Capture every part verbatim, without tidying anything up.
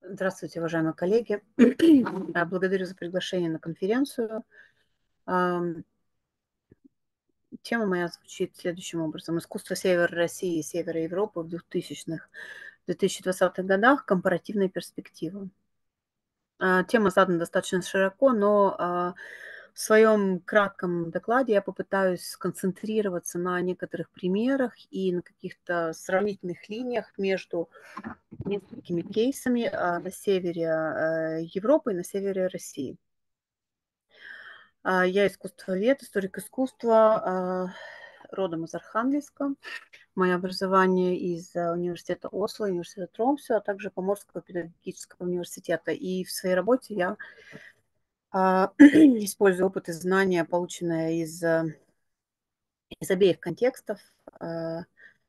Здравствуйте, уважаемые коллеги. А, Благодарю за приглашение на конференцию. Ам, Тема моя звучит следующим образом. Искусство Севера России и Севера Европы в двухтысячных две тысячи двадцатых годах. Компаративная перспектива. А, Тема задана достаточно широко, но а, в своем кратком докладе я попытаюсь сконцентрироваться на некоторых примерах и на каких-то сравнительных линиях между несколькими кейсами а, на севере а, Европы и на севере России. А, Я искусствовед, историк искусства, а, родом из Архангельска. Мое образование из а, университета Осло, университета Тромсё, а также Поморского педагогического университета. И в своей работе я а, использую опыт и знания, полученные из, а, из обеих контекстов, а,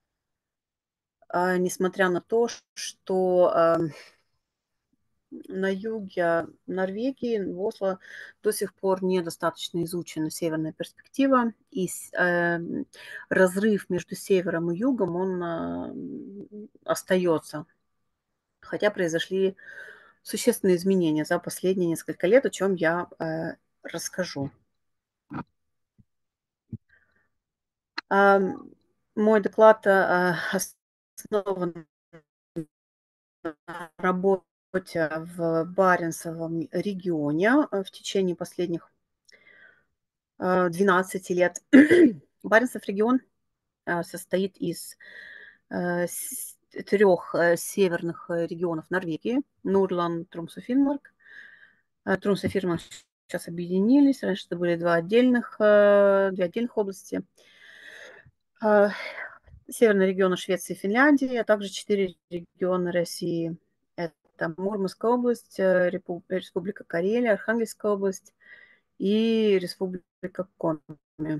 а, несмотря на то, что а, на юге Норвегии, в Осло, до сих пор недостаточно изучена северная перспектива, и с- э, разрыв между севером и югом, он а, остается. Хотя произошли существенные изменения за последние несколько лет, о чем я э, расскажу. А, Мой доклад а, основан на работе в Баренцевом регионе а, в течение последних а, двенадцати лет. Баренцев регион а, состоит из э, с- трех э, северных э, регионов Норвегии: Нурланд, Тромс и Финмарк. Э, Тромс и Финмарк сейчас объединились. Раньше это были два отдельных, э, две отдельных области. А, Северные регионы Швеции и Финляндии, а также четыре региона России. Это Мурманская область, э, Репу- Республика Карелия, Архангельская область и Республика Коми,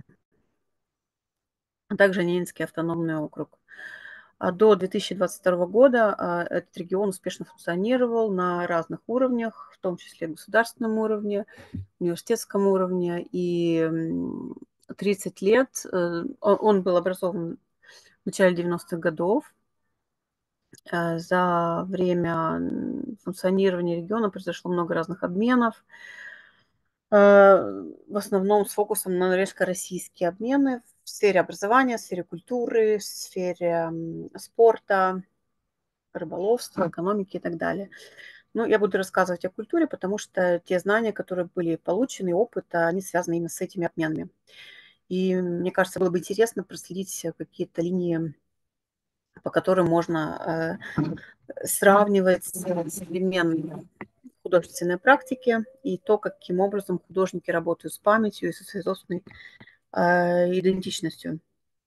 а также Ненецкий автономный округ. А До две тысячи двадцать второго года а, этот регион успешно функционировал на разных уровнях, в том числе государственном уровне, университетском уровне. И м, тридцать лет э, он он был образован в начале девяностых годов. Э, За время м, функционирования региона произошло много разных обменов, э, в основном с фокусом на норвежско-российские обмены в сфере образования, в сфере культуры, в сфере м, спорта, рыболовства, экономики и так далее. Ну, я буду рассказывать о культуре, потому что те знания, которые были получены, опыт, а, они связаны именно с этими обменами. И мне кажется, было бы интересно проследить какие-то линии, по которым можно э, сравнивать современные художественные практики и то, каким образом художники работают с памятью и со своей собственной э, идентичностью.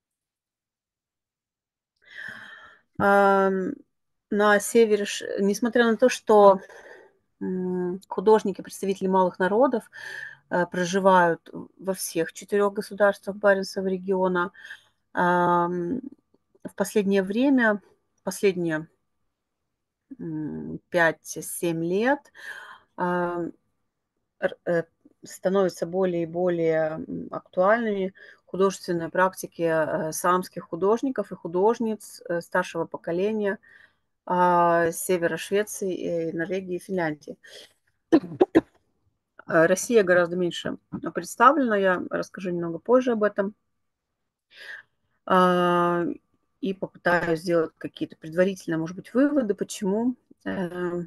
Ам, На севере, ш- несмотря на то, что м, художники, представители малых народов э, проживают во всех четырех государствах Баренцева региона, ам, в последнее время, последние пять-семь лет, а, р- э, становятся более и более м, актуальными художественные практики э, саамских художников и художниц э, старшего поколения а, с севера Швеции, э, Норвегии и Финляндии. Э, Россия гораздо меньше представлена, я расскажу немного позже об этом. А, И попытаюсь сделать какие-то предварительные, может быть, выводы, почему. Э,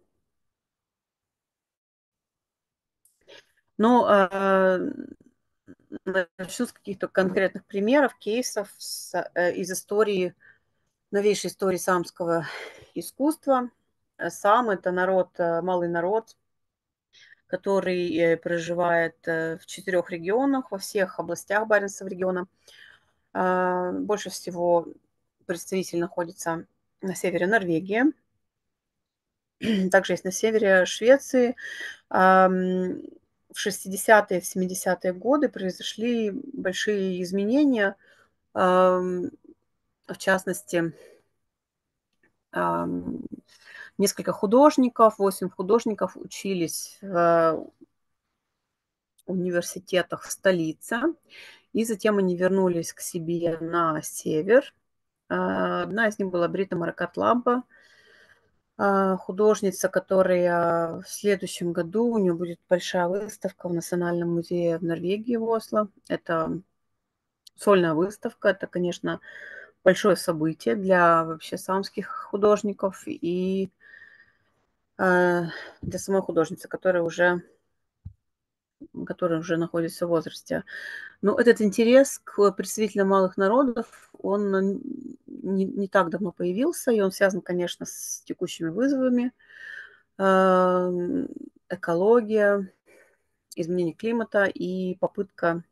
Но а, начну с каких-то конкретных примеров, кейсов с, э, из истории, новейшей истории саамского искусства. Э, Сам– это народ, э, малый народ, который э, проживает э, в четырех регионах, во всех областях Баренцева региона. А, Больше всего представитель находится на севере Норвегии, также есть на севере Швеции. Ам, В шестидесятые, в семидесятые годы произошли большие изменения. Ам, В частности, ам, несколько художников, восемь художников учились в университетах в столице, и затем они вернулись к себе на север. А, Одна из них была Брита Маракатламба. а, художница, которая в следующем году, у нее будет большая выставка в Национальном музее в Норвегии, в Осло. Это сольная выставка. Это, конечно, большое событие для вообще самских художников и а, для самой художницы, которая уже, которая уже находится в возрасте. Но этот интерес к представителям малых народов, он н- не, не так давно появился, и он связан, конечно, с текущими вызовами. А, Экология, изменение климата и попытка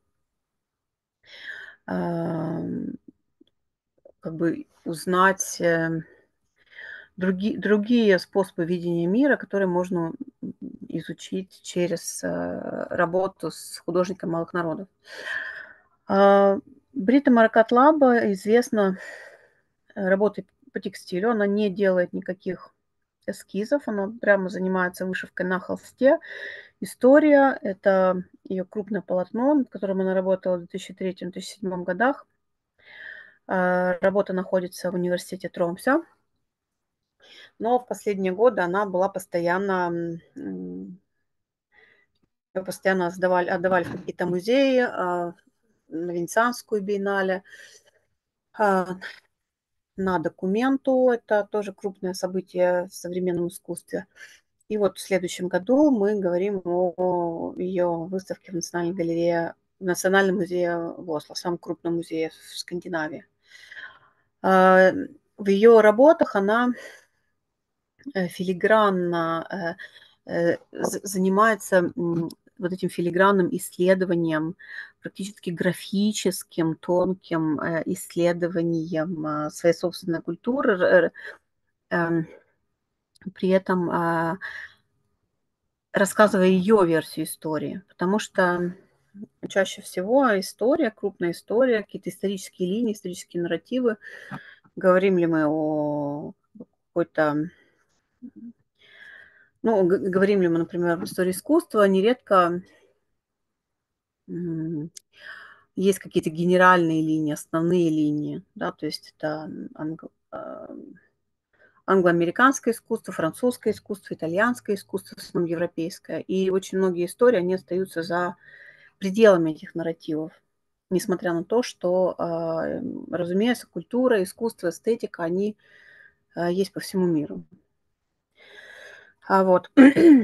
ам, как бы узнать э, други- другие способы видения мира, которые можно м, изучить через э, работу с художником малых народов. А, Брита Маракатлаба известна э, работой по текстилю. Она не делает никаких эскизов, она прямо занимается вышивкой на холсте. История — это ее крупное полотно, над которым она работала в две тысячи третьем — две тысячи седьмом годах. А, Работа находится в университете Тромсе, но в последние годы она была постоянно, м, её постоянно сдавали, отдавали в какие-то музеи, а, на Венецианскую биеннале, а, на Документу. Это тоже крупное событие в современном искусстве. И вот в следующем году мы говорим о ее выставке в Национальной галерее, в Национальном музее в Осло, самом крупном музее в Скандинавии. А, В ее работах она э, филигранно э, э, з- занимается м, вот этим филигранным исследованием, практически графическим, тонким э, исследованием а, своей собственной культуры, р- р- эм, при этом а, рассказывая ее версию истории, потому что чаще всего история, крупная история, какие-то исторические линии, исторические нарративы. Говорим ли мы о какой-то, ну, г- говорим ли мы, например, об истории искусства, нередко м, есть какие-то генеральные линии, основные линии, да, то есть это англо- а, англо-американское искусство, французское искусство, итальянское искусство, в основном европейское. И очень многие истории, они остаются за пределами этих нарративов. Несмотря на то, что, а, м, разумеется, культура, искусство, эстетика, они а, есть по всему миру. А вот.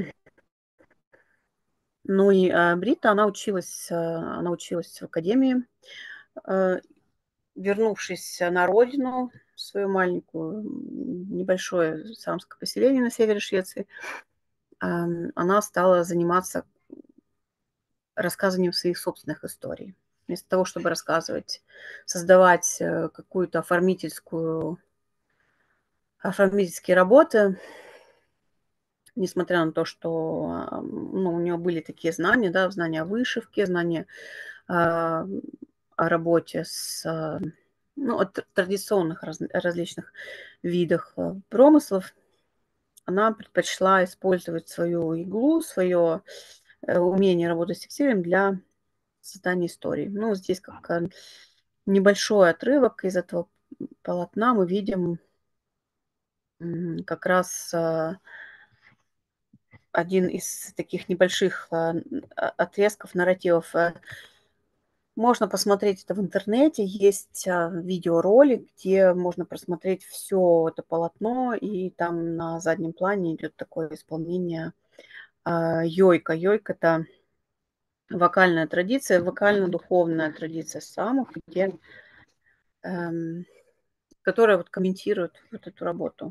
Ну и а, Брита, она училась, а, она училась в академии, а, вернувшись на родину, свою маленькую, м, небольшое самское поселение на севере Швеции, ам, она стала заниматься рассказыванием своих собственных историй. Вместо того, чтобы рассказывать, создавать э, какую-то оформительскую, оформительские работы, несмотря на то, что ам, ну, у нее были такие знания, да, знания о вышивке, знания а, о работе с а, ну, от традиционных раз- различных видах а, промыслов, она предпочла использовать свою иглу, свое э, умение работать с текстилем для создания истории. Ну, здесь как а, небольшой отрывок из этого полотна мы видим м, как раз а, один из таких небольших а, н- а, отрезков, нарративов. э. Можно посмотреть это в интернете. Есть а, видеоролик, где можно просмотреть все это полотно, и там на заднем плане идет такое исполнение а, йойка. Йойк — это вокальная традиция, вокально-духовная традиция самых, где, эм, которая вот комментирует вот эту работу.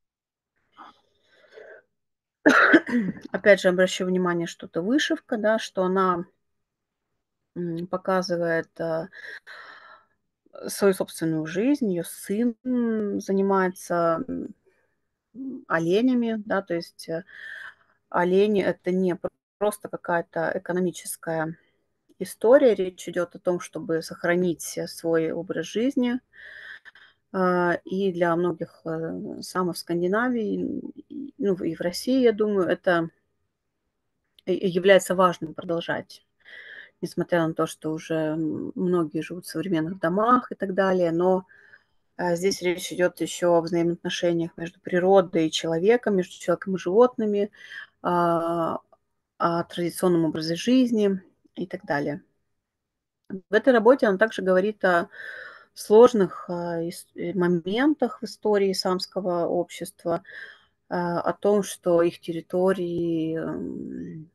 Опять же, обращу внимание, что это вышивка, да, что она м, показывает а, свою собственную жизнь. Ее сын м, занимается м, оленями, да, то есть э, олени — это не пр- просто какая-то экономическая история. Речь идет о том, чтобы сохранить э, свой образ жизни. А, И для многих э, самых в Скандинавии, и- ну и в России, я думаю, это и- и является важным продолжать. Несмотря на то, что уже м, многие живут в современных домах и так далее, но А здесь речь идет еще о взаимоотношениях между природой и человеком, между человеком и животными, а, о традиционном образе жизни и так далее. В этой работе он также говорит о сложных, а, ис э, моментах в истории саамского общества, а, о том, что их территории, м,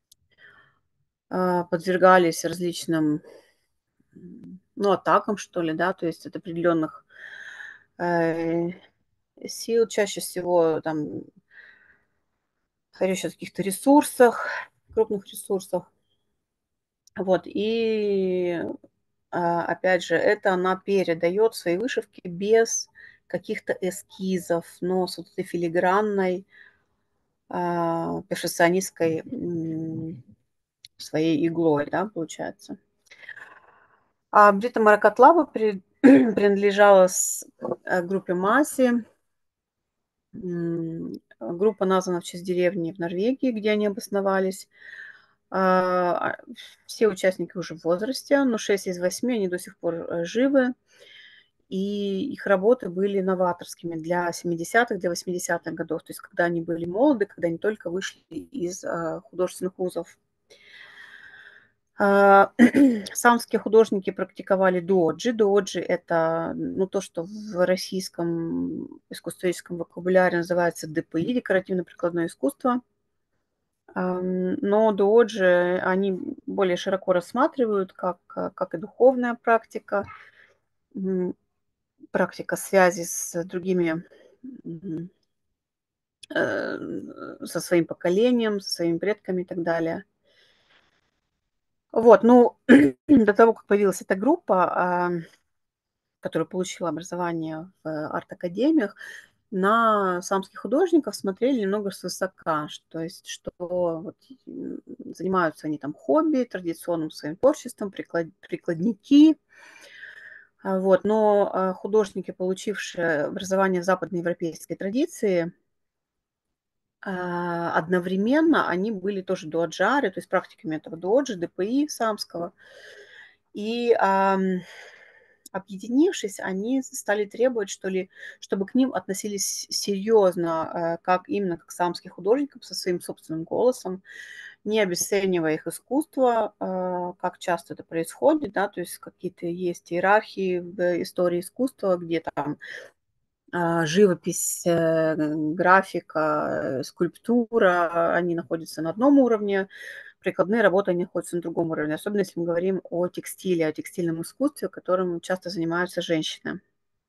а, подвергались различным, м, ну, атакам, что ли, да, то есть от определенных, э, сил. Чаще всего там речь о каких-то ресурсах, крупных ресурсах. Вот, и, а, опять же, это она передает свои вышивки без каких-то эскизов, но с вот этой филигранной, а, перфекционистской, м, своей иглой, да, получается. А Брита Маракатлава при принадлежала с э, группе Маси. М, группа названа в честь деревни в Норвегии, где они обосновались. А, а, все участники уже в возрасте, но шесть из восьми они до сих пор, э, живы. И их работы были новаторскими для семидесятых, для восьмидесятых годов, то есть когда они были молоды, когда они только вышли из, а, художественных вузов. А, Самские художники практиковали доджи. Доджи — это, ну, то, что в российском искусствоведческом вокабуляре называется д п и — декоративно-прикладное искусство. Ам, но доджи они более широко рассматривают как, э, как и духовная практика, м, практика связи с другими, м, э, со своим поколением, со своими предками и так далее. Вот, ну, до того, как появилась эта группа, ам, которая получила образование в арт-академиях, на самских художников смотрели немного свысока, ш то есть, что вот, м, занимаются они там хобби, традиционным своим творчеством, приклад прикладники. А, вот, но, а, художники, получившие образование в западноевропейской традиции, а, одновременно они были тоже доаджары, то есть практиками этого доджи, д п и саамского. И, ам, объединившись, они стали требовать, что ли, чтобы к ним относились серьезно, э, как именно как к саамским художникам со своим собственным голосом, не обесценивая их искусство, а, как часто это происходит, да, то есть какие-то есть иерархии в истории искусства, где там, а, живопись, э, графика, э, скульптура, они находятся на одном уровне, прикладные работы, они находятся на другом уровне, особенно если мы говорим о текстиле, о текстильном искусстве, которым часто занимаются женщины.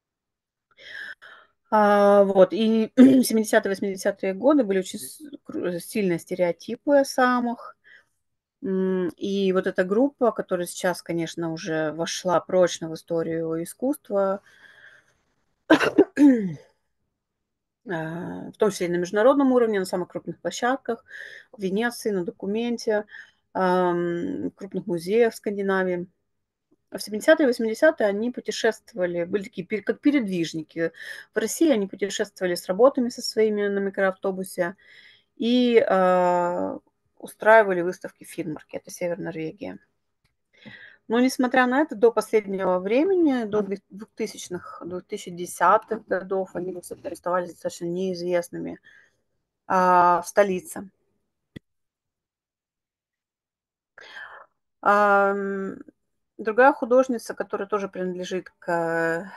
А, вот, и семидесятые, восьмидесятые годы были очень с кру сильные стереотипы о самых. М, и вот эта группа, которая сейчас, конечно, уже вошла прочно в историю искусства, а, в том числе и на международном уровне, на самых крупных площадках, в Венеции, на Документе, ам, в крупных музеях в Скандинавии. А в семидесятые, восьмидесятые они путешествовали, были такие пе как передвижники. В России они путешествовали с работами со своими на микроавтобусе и, а, устраивали выставки в Финмарке, это север Норвегии. Но несмотря на это, до последнего времени, до две двухтысячных, двухтысячных годов они высоко оставались достаточно неизвестными, а, в столице. Ам, Другая художница, которая тоже принадлежит к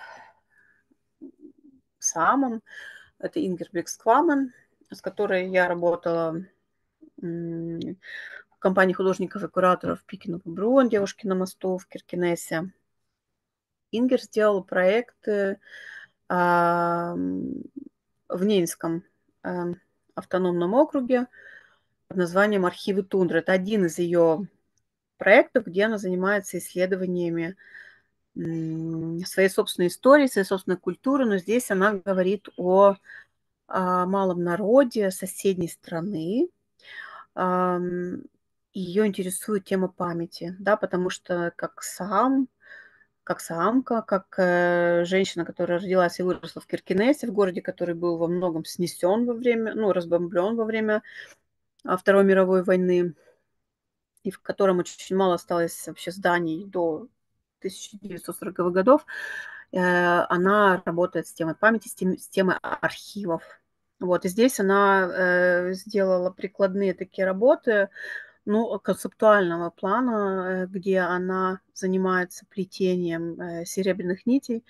самым, это Ингер Бликскваман, с которой я работала, м, в компании художников и кураторов Пикин и Бруон, "Девушки на мосту" в Киркенесе. Ингер сделала проекты, ам, в Ненецком, эм, автономном округе под названием "Архивы тундры". Это один из ее проектов, где она занимается исследованиями, м, своей собственной истории, своей собственной культуры, но здесь она говорит о, а, малом народе соседней страны. Ам, Её интересует тема памяти, да, потому что как саам, как саамка, как, э, женщина, которая родилась и выросла в Киркенесе, в городе, который был во многом снесен во время, ну, разбомблен во время, а, Второй мировой войны, и в котором очень мало осталось вообще зданий до тысяча девятьсот сороковых годов. Э, она работает с темой памяти, с тем с темой архивов. Вот, и здесь она, э, сделала прикладные такие работы, ну, концептуального плана, э, где она занимается плетением, э, серебряных нитей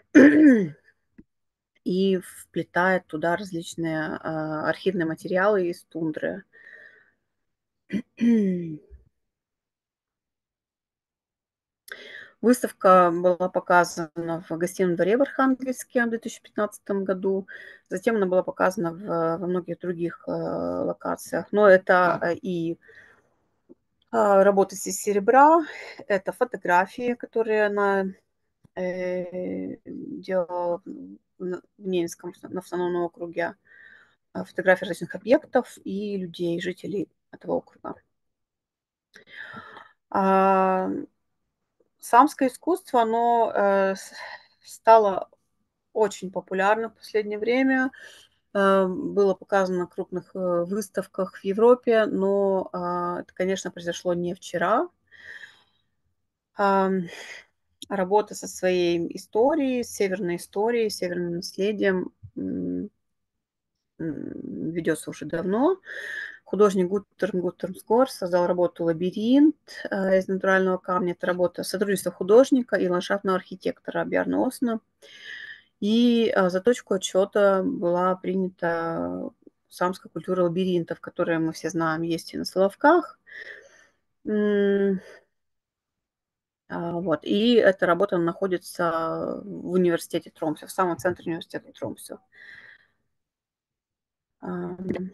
и вплетает туда различные, а, архивные материалы из тундры. Выставка была показана в Гостином дворе в Архангельске в две тысячи пятнадцатом году. Затем она была показана в во многих других, э, локациях. Но это, э, и а, работы из серебра, это фотографии, которые она, э, делала в в Ненецком на автономном округе, а, фотографии различных объектов и людей, жителей этого округа. А, самское искусство, оно, э, с стало очень популярно в последнее время. Э, было показано на крупных, э, выставках в Европе, но, а, это, конечно, произошло не вчера. Ам, работа со своей историей, с северной историей, северным наследием, м, м, ведется уже давно. Художник Гуттерн Гуттермсгор создал работу "Лабиринт", э, из натурального камня. Это работа сотрудничества художника и ландшафтного архитектора Бjarne Осна. И, а, за точку отсчета была принята самская культура лабиринтов, которые мы все знаем, есть и на Соловках. М, а, вот, и эта работа находится в университете Тромсе, в самом центре университета Тромсе. Ам,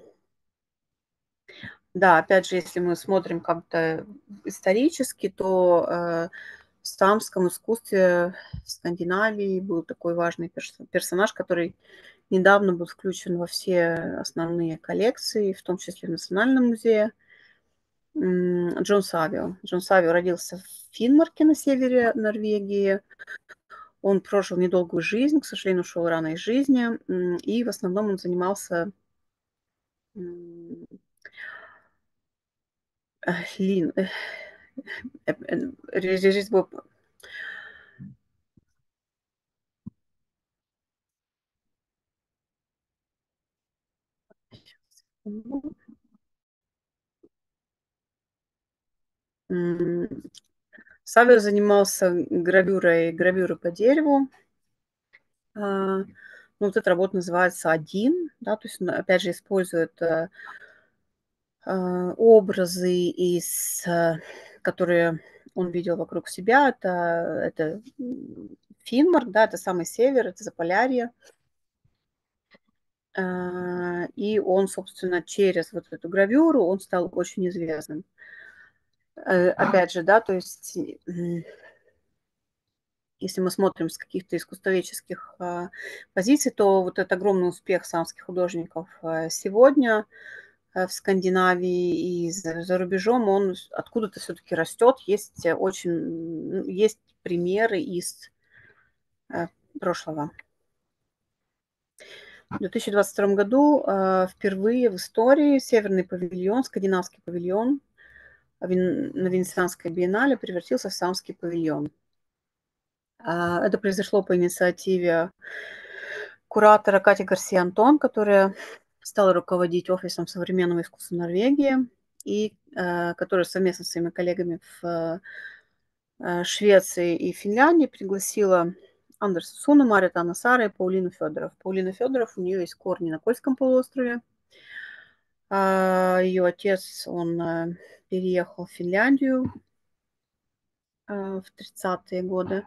да, опять же, если мы смотрим как-то исторически, то, э, в самском искусстве в Скандинавии был такой важный перс персонаж, который недавно был включен во все основные коллекции, в том числе в Национальном музее. М, Джон Савио. Джон Савио родился в Финмарке на севере Норвегии. Он прожил недолгую жизнь, к сожалению, ушел рано из жизни. М, и в основном он занимался, м, э, лин э, эп эн ре резьбой п секунду. М, Савио занимался гравюрой гравюрой по дереву. А, ну, вот эта работа называется "Один", да, то есть он опять же использует, э, а, образы из, э, которые он видел вокруг себя. Это это, м, Финмарк, да, это самый север, это Заполярье. А, и он, собственно, через вот эту гравюру он стал очень известным. Э, опять же, да, то есть, м, если мы смотрим с каких-то искусствоведческих, а, позиций, то вот этот огромный успех самских художников, э, сегодня, э, в Скандинавии и за за рубежом, он с откуда-то всё-таки растет. Есть, э, очень, м, есть примеры из, э, прошлого. В две тысячи двадцать втором году, э, впервые в истории Северный павильон, Скандинавский павильон вен на Венецианской биеннале превратился в самский павильон. А, это произошло по инициативе куратора Кати Гарсия Антон, которая стала руководить Офисом современного искусства Норвегии и, э, которая совместно с своими коллегами в, э, Швеции и Финляндии пригласила Андерса Суна, Мариту Анасара и Паулину Федоров. Паулина Федоров, у нее есть корни на Кольском полуострове. А, ее отец, он, э, переехал в Финляндию, э, в тридцатые годы.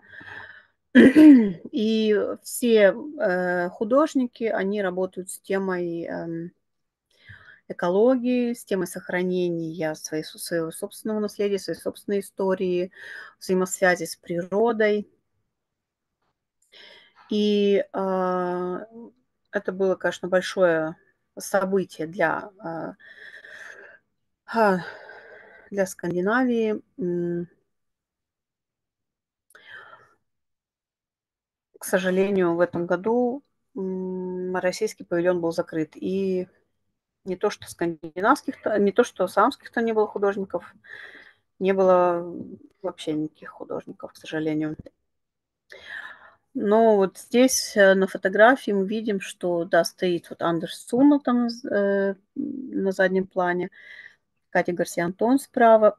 И все, э, художники, они работают с темой, эм, экологии, с темой сохранения своей со своего собственного наследия, своей собственной истории, взаимосвязи с природой. И, а, это было, конечно, большое событие для, а а, для Скандинавии. М К сожалению, в этом году, м, российский павильон был закрыт. И не то что скандинавских-то, не то что самских-то не было художников, не было вообще никаких художников, к сожалению. Но вот здесь, э, на фотографии мы видим, что, да, стоит вот Андерс Суна там з э, на заднем плане, Катя Гарсия Антон справа,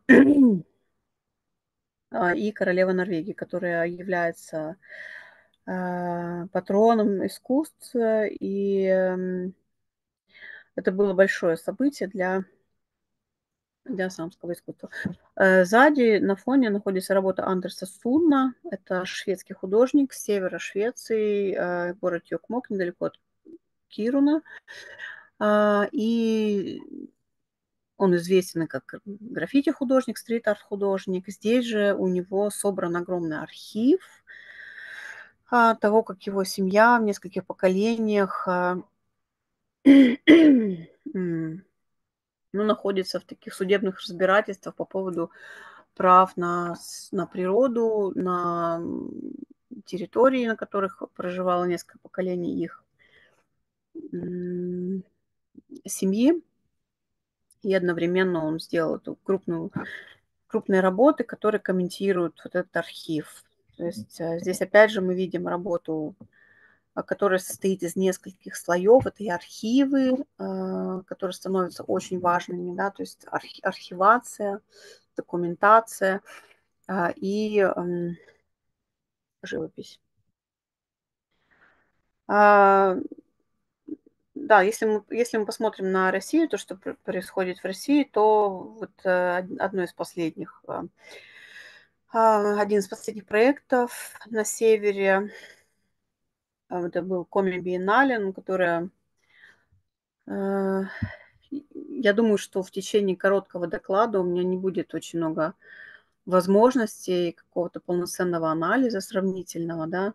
а, и королева Норвегии, которая является, а, патроном искусств. э, И, эм, это было большое событие для для исламского искусства. Э, сзади на фоне находится работа Андерса Сунна. Это шведский художник с севера Швеции, э, город Йокмок, недалеко от Кируна. А, и он известен и как граффити-художник, стрит-арт-художник. Здесь же у него собран огромный архив, а, того, как его семья в нескольких поколениях, а, м, ну, находится в таких судебных разбирательствах по поводу прав на с на природу, на, м, территории, на которых проживало несколько поколений их, м, семьи. И одновременно он сделал эту крупную крупные работы, которые комментируют вот этот архив. То есть, э, здесь опять же мы видим работу, а, которая состоит из нескольких слоев. Это и архивы, а, которые становятся очень важными, да, то есть архи архивация, документация, а, и, м, живопись. А, да, если мы если мы посмотрим на Россию, то, что пр происходит в России, то вот, э, од одно из последних, а, а, один из последних проектов на севере, а, это был Коми-биеннале, ну, которая, э, и я думаю, что в течение короткого доклада у меня не будет очень много возможностей какого-то полноценного анализа сравнительного, да.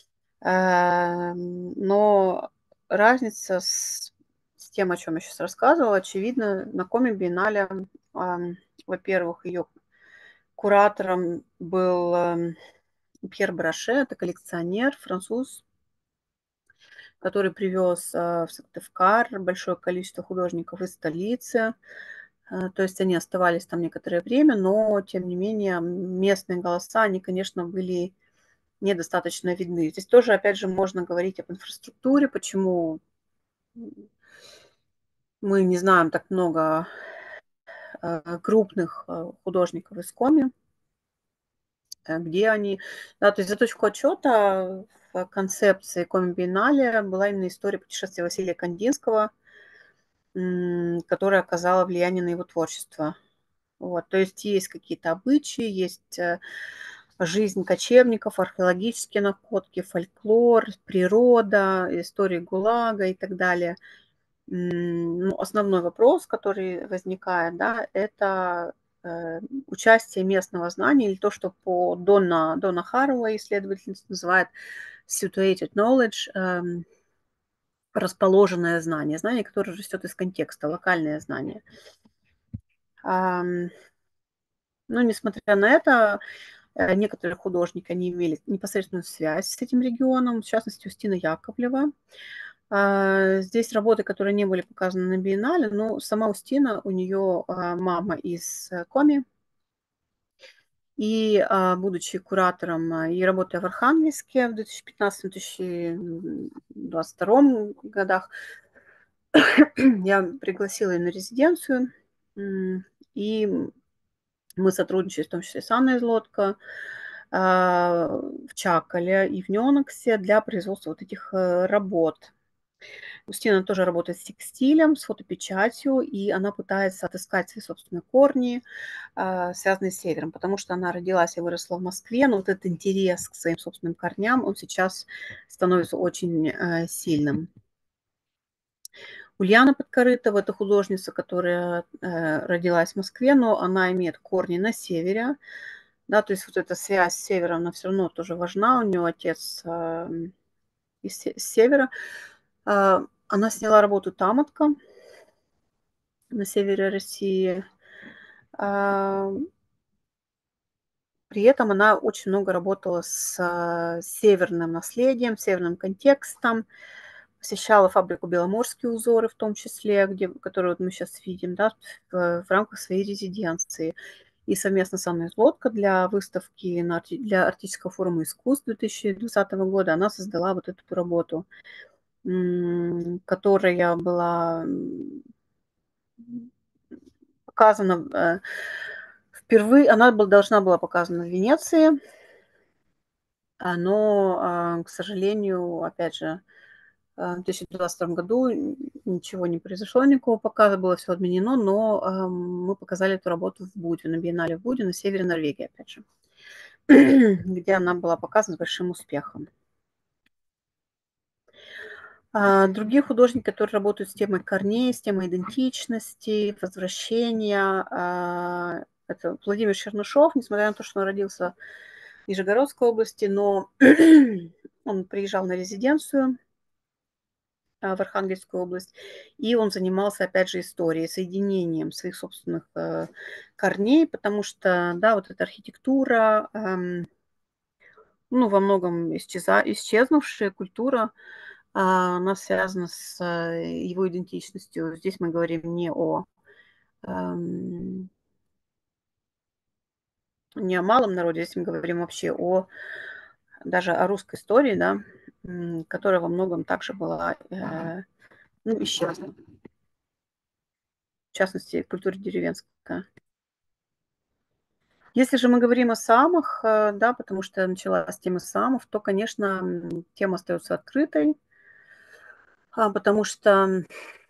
Эм, но разница с с тем, о чем я сейчас рассказывала, очевидно. На Коми-биеннале, ам, во-первых, ее куратором был, эм, Пьер Браше. Это коллекционер, француз, который привез, а, в Сыктывкар большое количество художников из столицы. Э, то есть они оставались там некоторое время, но тем не менее местные голоса, они, конечно, были недостаточно видны. Здесь тоже, опять же, можно говорить об инфраструктуре, почему, м, мы не знаем так много, э, крупных, э, художников из Коми, э, где они. Да, то есть за точку отчета в концепции Коми-биеннале была именно история путешествия Василия Кандинского, м, которая оказала влияние на его творчество. Вот, то есть есть какие-то обычаи, есть, э, жизнь кочевников, археологические находки, фольклор, природа, история ГУЛАГа и так далее. М, ну, основной вопрос, который возникает, да, это, э, участие местного знания или то, что по Донна Донна Хаraway, исследовательница, называет situated knowledge, эм, расположенное знание, знание, которое растет из контекста, локальное знание. Ам, но несмотря на это, э, некоторые художники, они имели непосредственную связь с этим регионом, в частности, Устина Яковлева. А, здесь работы, которые не были показаны на биеннале, но сама Устина, у нее мама из, э, Коми. И, а, будучи куратором, а, и работая в Архангельске в две тысячи пятнадцатом - две тысячи двадцать втором годах, я пригласила ее на резиденцию, м, и мы сотрудничали в том числе с Анной Злотко, а, в Чакале и в Нёноксе для производства вот этих, э, работ. Устина тоже работает с текстилем, с фотопечатью, и она пытается отыскать свои собственные корни, а, связанные с севером, потому что она родилась и выросла в Москве, но вот этот интерес к своим собственным корням, он сейчас становится очень, э, сильным. Ульяна Подкорытова - это художница, которая, э, родилась в Москве, но она имеет корни на севере. Да, то есть вот эта связь с севером, она все равно тоже важна. У неё отец, ам, из се с севера. А, она сняла работу "Тамотка" на севере России. Ам, при этом она очень много работала с, а, северным наследием, северным контекстом, посещала фабрику "Беломорские узоры", в том числе, где которую вот мы сейчас видим, да, в в рамках своей резиденции. и совместно со мной с Лодка для выставки на арти для Арктического форума искусств две тысячи двадцатого года она создала вот эту работу, м, которая была, м, показана, э, впервые она был должна была показана в Венеции. А, но, а, к сожалению, опять же, а, в две тысячи двадцать втором году н ничего не произошло, никакого показа, было всё отменено, но, ам, мы показали эту работу в Буде, на биеннале в Буде, на севере Норвегии, опять же, где она была показана с большим успехом. А, другие художники, которые работают с темой корней, с темой идентичности, возвращения, а, это Владимир Чернышов. Несмотря на то, что он родился в Нижегородской области, но он приезжал на резиденцию а, в Архангельскую область, и он занимался, опять же, историей, соединением своих собственных, э, корней, потому что, да, вот эта архитектура, ам ну, во многом исчеза исчезнувшая культура, а, она связана с, э, его идентичностью. Здесь мы говорим не о, ам не о малом народе, здесь мы говорим вообще о даже о русской истории, да, м, которая во многом также была, э, ну, исчезла. В частности, культура деревенская. Если же мы говорим о самых, э, да, потому что я начала с темы самов, то, конечно, м, тема остается открытой. А, потому что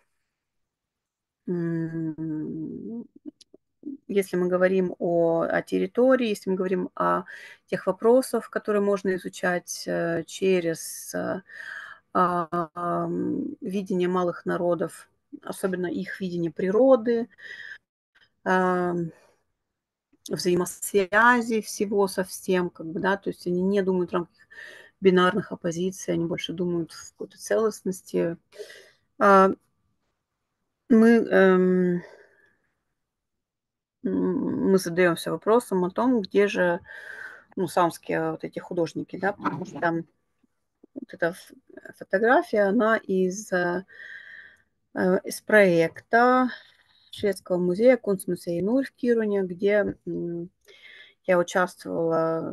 м, если мы говорим о о территории, если мы говорим о тех вопросах, которые можно изучать, э, через, э, ам, видение малых народов, особенно их видение природы ам взаимосвязи всего со всем, как бы, да, то есть они не думают в рамках бинарных оппозиций, они больше думают в какой-то целостности. А мы, эм м, мы задаемся вопросом о том, где же, ну, самские вот эти художники, да, потому что вот эта ф фотография, она из, э, э, из проекта шведского музея Kunstmuseet Nord в Кируне, где, м, я участвовала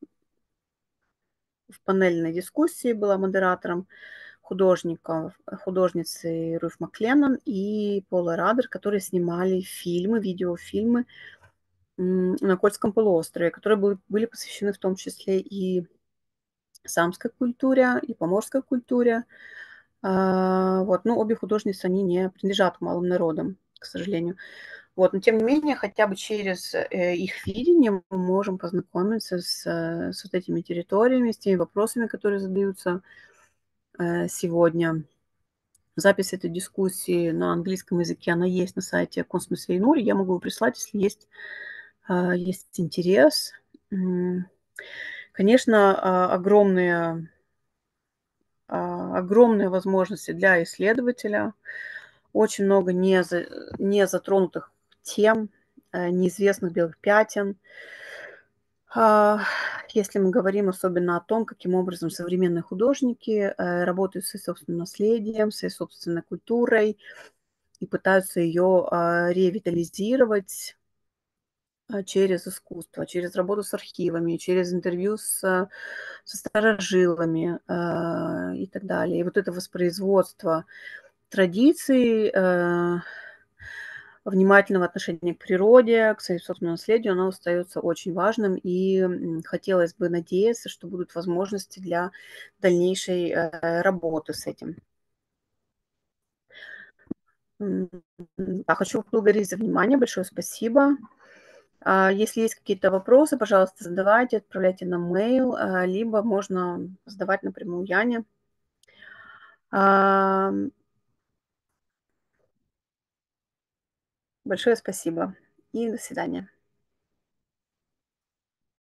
в панельной дискуссии, была модератором, художников художницы Руф Макленнон и Пола Радер, которые снимали фильмы, видеофильмы, м, на Кольском полуострове, которые были были посвящены в том числе и самской культуре, и поморской культуре. А, вот, но обе художницы, они не принадлежат к малым народам, к сожалению. Вот, но тем не менее, хотя бы через, э, их видение мы можем познакомиться с, э, с вот этими территориями, с теми вопросами, которые задаются, э, сегодня. Запись этой дискуссии на английском языке, она есть на сайте Kunstmuseet Nord. Я могу прислать, если есть, а, есть интерес. М, конечно, а, огромные а, огромные возможности для исследователя, очень много неза незатронутых тем, э, неизвестных белых пятен. А, если мы говорим особенно о том, каким образом современные художники, э, работают с своим собственным наследием, своей собственной культурой и пытаются ее, а, ревитализировать а, через искусство, через работу с архивами, через интервью с со старожилами, а, и так далее. И вот это воспроизводство традиций, э, внимательного отношения к природе, к своему собственному наследию, оно остается очень важным. И, м, хотелось бы надеяться, что будут возможности для дальнейшей, э, работы с этим. М, да, хочу поблагодарить за внимание. Большое спасибо. А, если есть какие-то вопросы, пожалуйста, задавайте, отправляйте на мейл, а, либо можно задавать напрямую Яне. Ам Большое спасибо и до свидания.